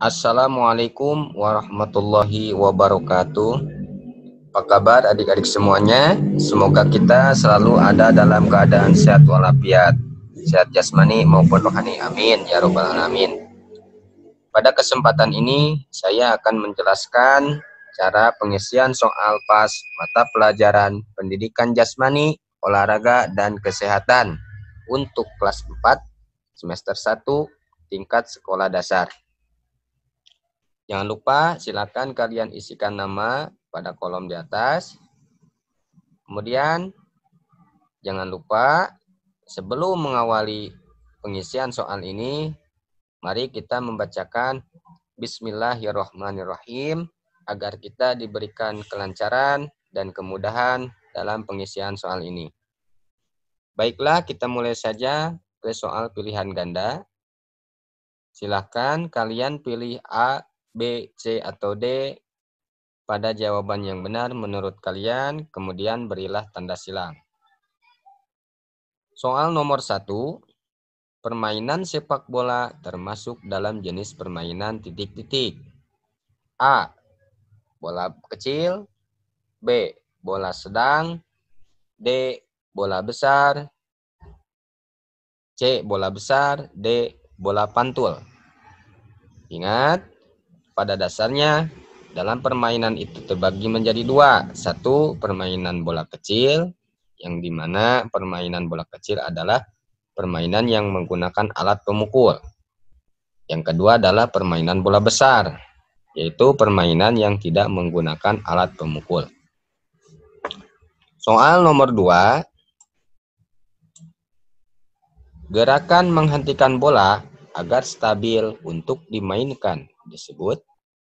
Assalamualaikum warahmatullahi wabarakatuh. Apa kabar adik-adik semuanya? Semoga kita selalu ada dalam keadaan sehat walafiat, sehat jasmani maupun rohani. Amin ya robbal alamin. Pada kesempatan ini saya akan menjelaskan cara pengisian soal PAS mata pelajaran pendidikan jasmani, olahraga dan kesehatan untuk kelas 4 semester 1 tingkat sekolah dasar. Jangan lupa silakan kalian isikan nama pada kolom di atas. Kemudian jangan lupa sebelum mengawali pengisian soal ini, mari kita membacakan Bismillahirrahmanirrahim agar kita diberikan kelancaran dan kemudahan dalam pengisian soal ini. Baiklah, kita mulai saja ke soal pilihan ganda. Silakan kalian pilih A, B, C, atau D pada jawaban yang benar menurut kalian, kemudian berilah tanda silang. Soal nomor 1, permainan sepak bola termasuk dalam jenis permainan titik-titik. A, bola kecil, B, bola sedang, D, bola besar, C, bola besar, D, bola pantul. Ingat, pada dasarnya dalam permainan itu terbagi menjadi dua. Satu, permainan bola kecil, yang dimana permainan bola kecil adalah permainan yang menggunakan alat pemukul. Yang kedua adalah permainan bola besar, yaitu permainan yang tidak menggunakan alat pemukul. Soal nomor 2, gerakan menghentikan bola agar stabil untuk dimainkan disebut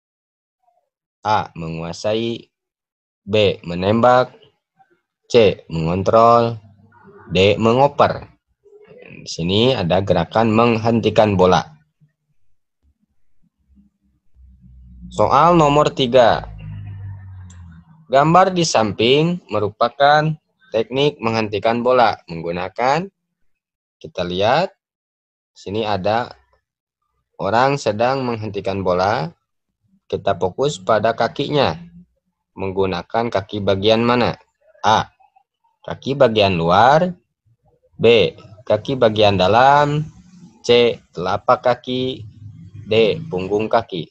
A, menguasai, B, menembak, C, mengontrol, D, mengoper. Di sini ada gerakan menghentikan bola. Soal nomor 3. Gambar di samping merupakan teknik menghentikan bola menggunakan, kita lihat, sini ada orang sedang menghentikan bola. Kita fokus pada kakinya. Menggunakan kaki bagian mana? A, kaki bagian luar, B, kaki bagian dalam, C, telapak kaki, D, punggung kaki.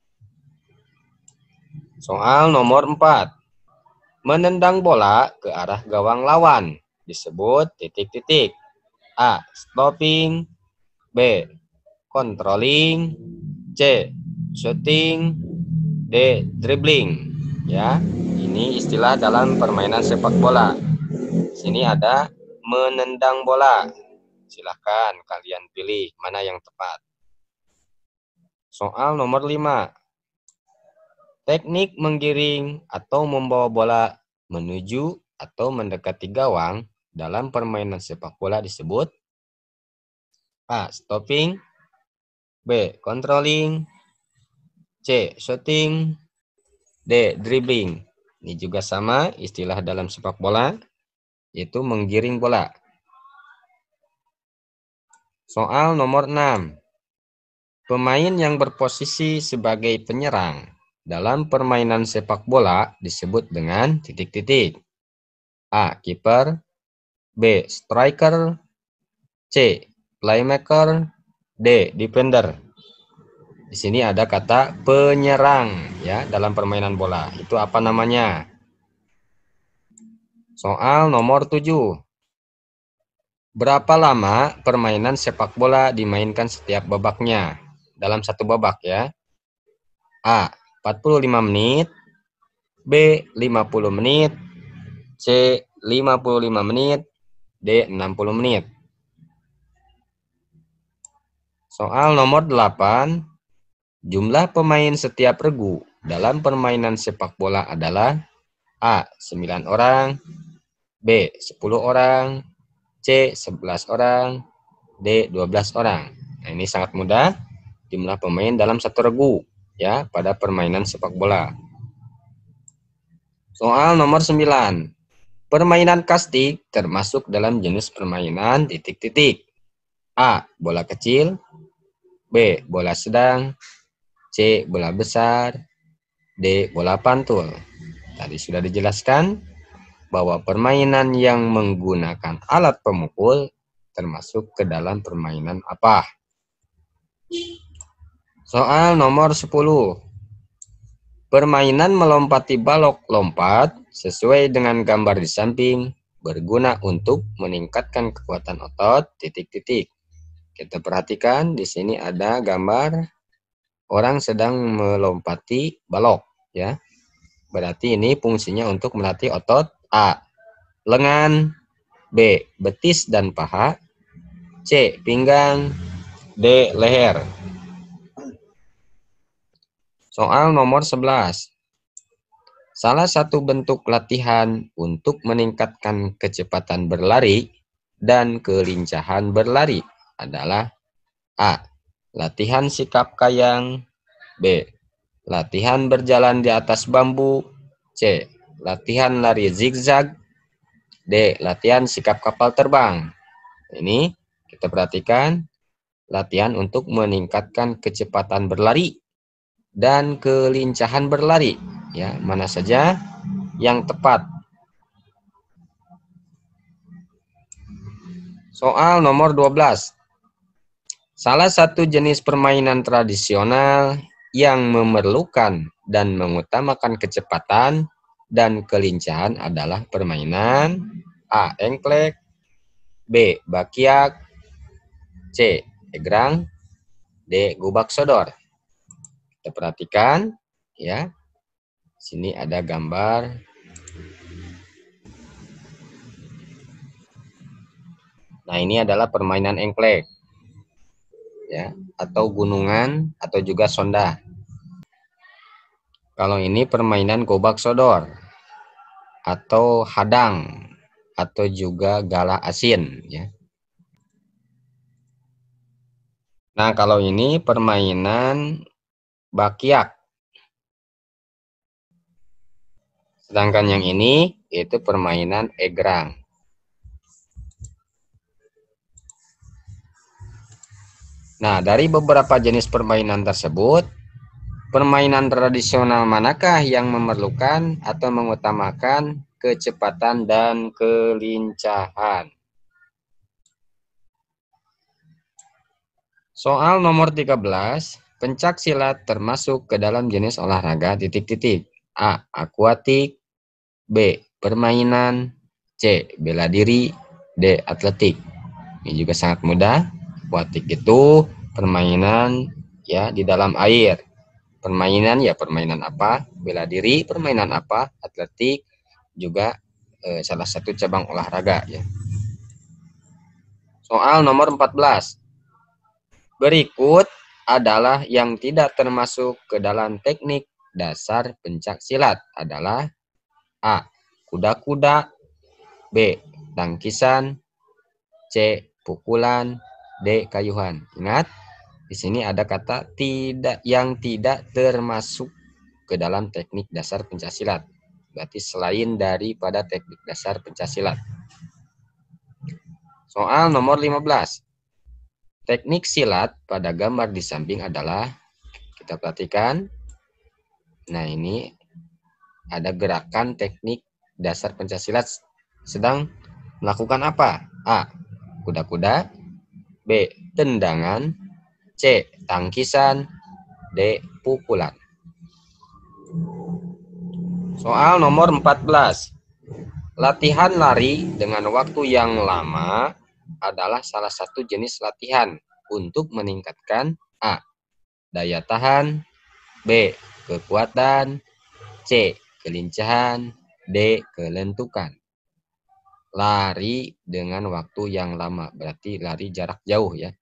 Soal nomor 4. Menendang bola ke arah gawang lawan disebut titik-titik. A, stopping, B, controlling, C, shooting, D, dribbling. Ya, ini istilah dalam permainan sepak bola. Sini ada menendang bola. Silahkan kalian pilih mana yang tepat. Soal nomor 5. Teknik menggiring atau membawa bola menuju atau mendekati gawang dalam permainan sepak bola disebut A, stopping, B, controlling, C, shooting, D, dribbling. Ini juga sama istilah dalam sepak bola, yaitu menggiring bola. Soal nomor 6. Pemain yang berposisi sebagai penyerang dalam permainan sepak bola disebut dengan titik-titik. A, kiper, B, striker, C, playmaker, D, defender. Di sini ada kata penyerang ya dalam permainan bola. Itu apa namanya? Soal nomor 7. Berapa lama permainan sepak bola dimainkan setiap babaknya? Dalam satu babak ya. A, 45 menit, B, 50 menit, C, 55 menit, D, 60 menit. Soal nomor 8. Jumlah pemain setiap regu dalam permainan sepak bola adalah A, 9 orang, B, 10 orang, C, 11 orang, D, 12 orang. Nah, ini sangat mudah. Jumlah pemain dalam satu regu ya pada permainan sepak bola. Soal nomor 9. Permainan kastik termasuk dalam jenis permainan titik-titik. A, bola kecil, B, bola sedang, C. Bola besar, D. Bola pantul. Tadi sudah dijelaskan bahwa permainan yang menggunakan alat pemukul termasuk ke dalam permainan apa? Soal nomor 10. Permainan melompati balok lompat sesuai dengan gambar di samping berguna untuk meningkatkan kekuatan otot, titik-titik. Kita perhatikan di sini ada gambar orang sedang melompati balok, ya. Berarti ini fungsinya untuk melatih otot A. Lengan, B. Betis dan paha, C. Pinggang, D. Leher. Soal nomor 11. Salah satu bentuk latihan untuk meningkatkan kecepatan berlari dan kelincahan berlari adalah A. Latihan sikap kayang, B. Latihan berjalan di atas bambu, C. Latihan lari zigzag, D. Latihan sikap kapal terbang. Ini kita perhatikan latihan untuk meningkatkan kecepatan berlari dan kelincahan berlari, ya, mana saja yang tepat. Soal nomor 12. Salah satu jenis permainan tradisional yang memerlukan dan mengutamakan kecepatan dan kelincahan adalah permainan A. Engklek, B. Bakiak, C. Egrang, D. Gubak sodor. Kita perhatikan, ya. Sini ada gambar. Nah, ini adalah permainan engklek, ya, atau gunungan atau juga sonda. Kalau ini permainan gobak sodor atau hadang atau juga galah asin, ya. Nah, kalau ini permainan bakiak. Sedangkan yang ini itu permainan egrang. Nah, dari beberapa jenis permainan tersebut, permainan tradisional manakah yang memerlukan atau mengutamakan kecepatan dan kelincahan? Soal nomor 13, pencak silat termasuk ke dalam jenis olahraga titik-titik. A. Akuatik, B. Permainan, C. Bela diri, D. Atletik. Ini juga sangat mudah. Akuatik itu permainan, ya, di dalam air. Permainan, ya, permainan apa? Bela diri, permainan apa? Atletik juga salah satu cabang olahraga, ya. Soal nomor 14. Berikut adalah yang tidak termasuk ke dalam teknik dasar pencak silat adalah A. Kuda-kuda, B. Tangkisan, C. Pukulan, D. Kayuhan. Ingat, di sini ada kata tidak yang tidak termasuk ke dalam teknik dasar pencak silat. Berarti selain daripada teknik dasar pencak silat. Soal nomor 15. Teknik silat pada gambar di samping adalah, kita perhatikan. Nah, ini ada gerakan teknik dasar pencaksilat sedang melakukan apa? A. Kuda-kuda, B. Tendangan, C. Tangkisan, D. Pukulan. Soal nomor 14. Latihan lari dengan waktu yang lama adalah salah satu jenis latihan untuk meningkatkan A. Daya tahan, B. Kekuatan, C. Kelincahan, D. Kelentukan. Lari dengan waktu yang lama, berarti lari jarak jauh, ya.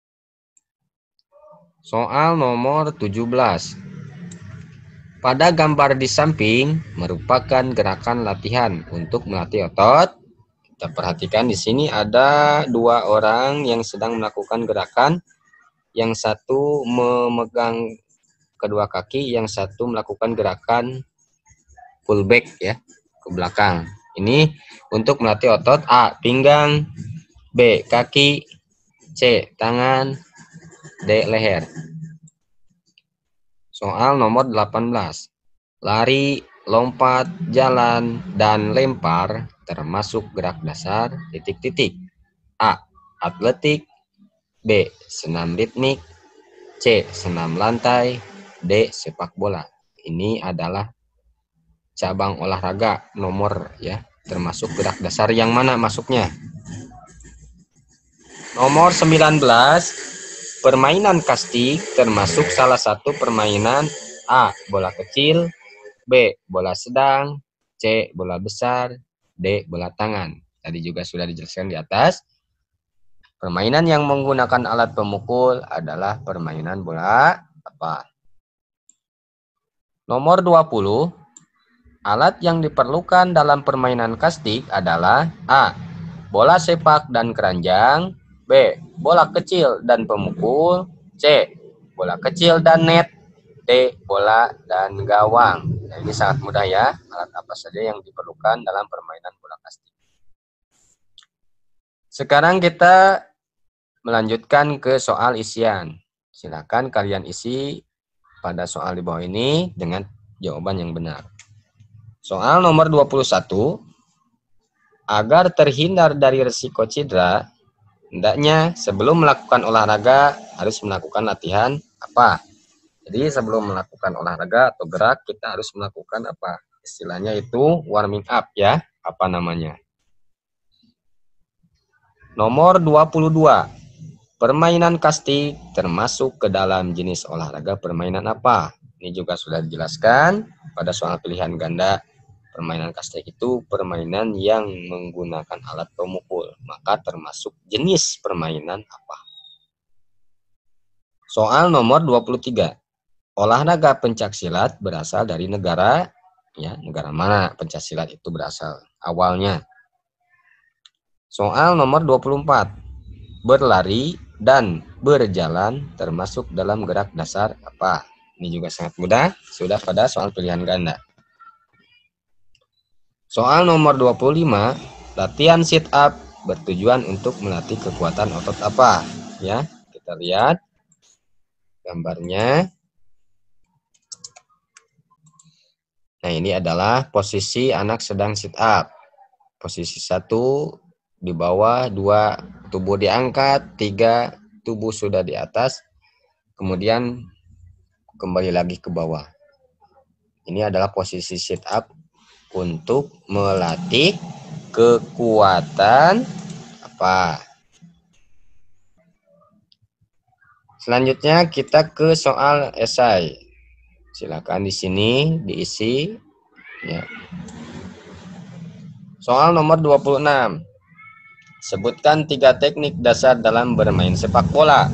Soal nomor 17. Pada gambar di samping merupakan gerakan latihan untuk melatih otot. Kita perhatikan di sini ada dua orang yang sedang melakukan gerakan. Yang satu memegang kedua kaki, yang satu melakukan gerakan pullback, ya, ke belakang. Ini untuk melatih otot A. Pinggang, B. Kaki, C. Tangan, D. Leher. Soal nomor 18. Lari, lompat, jalan, dan lempar termasuk gerak dasar titik-titik. A. Atletik. B. Senam ritmik. C. Senam lantai. D. Sepak bola. Ini adalah cabang olahraga nomor ya, termasuk gerak dasar yang mana masuknya? Nomor 19. Permainan kastik termasuk salah satu permainan. A. Bola kecil. B. Bola sedang. C. Bola besar. D. Bola tangan. Tadi juga sudah dijelaskan di atas. Permainan yang menggunakan alat pemukul adalah permainan bola apa? Nomor 20. Alat yang diperlukan dalam permainan kastik adalah A. Bola sepak dan keranjang. B. Bola kecil dan pemukul. C. Bola kecil dan net. D. Bola dan gawang. Nah, ini sangat mudah ya. Alat apa saja yang diperlukan dalam permainan bola kastik. Sekarang kita melanjutkan ke soal isian. Silakan kalian isi pada soal di bawah ini dengan jawaban yang benar. Soal nomor 21. Agar terhindar dari risiko cedera, hendaknya sebelum melakukan olahraga harus melakukan latihan apa? Jadi sebelum melakukan olahraga atau gerak, kita harus melakukan apa? Istilahnya itu warming up ya. Apa namanya? Nomor 22. Permainan kastik termasuk ke dalam jenis olahraga permainan apa? Ini juga sudah dijelaskan pada soal pilihan ganda. Permainan kastik itu permainan yang menggunakan alat pemukul. Maka termasuk jenis permainan apa? Soal nomor 23. Olahraga pencaksilat berasal dari negara, ya, negara mana pencaksilat itu berasal awalnya? Soal nomor 24. Berlari dan berjalan termasuk dalam gerak dasar apa? Ini juga sangat mudah, sudah pada soal pilihan ganda. Soal nomor 25, latihan sit up bertujuan untuk melatih kekuatan otot apa? Ya, kita lihat gambarnya. Nah, ini adalah posisi anak sedang sit up. Posisi 1 di bawah, 2 tubuh diangkat, 3 tubuh sudah di atas, kemudian kembali lagi ke bawah. Ini adalah posisi sit up untuk melatih kekuatan apa? Selanjutnya kita ke soal esai. Silakan di sini diisi ya. Soal nomor 26. Sebutkan 3 teknik dasar dalam bermain sepak bola.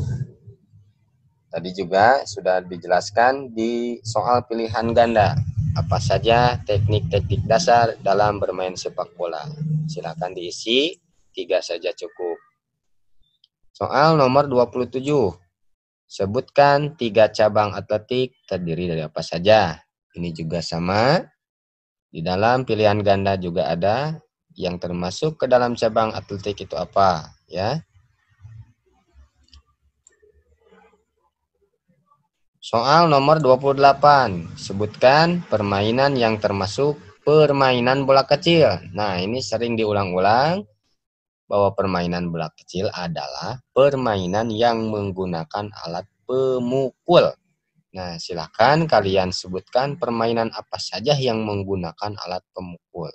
Tadi juga sudah dijelaskan di soal pilihan ganda. Apa saja teknik-teknik dasar dalam bermain sepak bola? Silakan diisi, 3 saja cukup. Soal nomor 27. Sebutkan 3 cabang atletik terdiri dari apa saja? Ini juga sama. Di dalam pilihan ganda juga ada yang termasuk ke dalam cabang atletik itu apa, ya? Soal nomor 28. Sebutkan permainan yang termasuk permainan bola kecil. Nah, ini sering diulang-ulang bahwa permainan bola kecil adalah permainan yang menggunakan alat pemukul. Nah, silakan kalian sebutkan permainan apa saja yang menggunakan alat pemukul.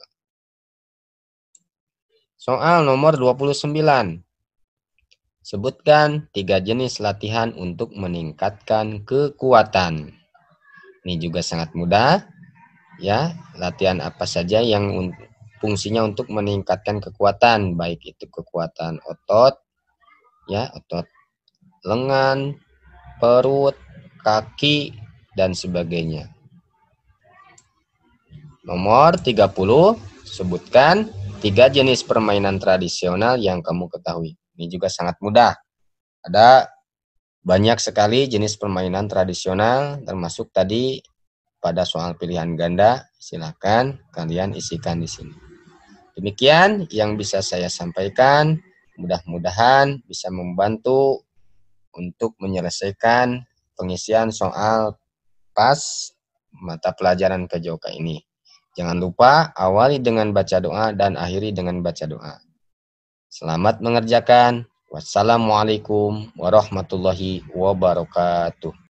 Soal nomor 29. Sebutkan 3 jenis latihan untuk meningkatkan kekuatan. Ini juga sangat mudah. Ya, latihan apa saja yang fungsinya untuk meningkatkan kekuatan, baik itu kekuatan otot, ya, otot lengan, perut, kaki, dan sebagainya. Nomor 30, sebutkan 3 jenis permainan tradisional yang kamu ketahui. Ini juga sangat mudah. Ada banyak sekali jenis permainan tradisional, termasuk tadi pada soal pilihan ganda. Silakan kalian isikan di sini. Demikian yang bisa saya sampaikan. Mudah-mudahan bisa membantu untuk menyelesaikan pengisian soal pas mata pelajaran PJOK ini. Jangan lupa awali dengan baca doa dan akhiri dengan baca doa. Selamat mengerjakan. Wassalamualaikum warahmatullahi wabarakatuh.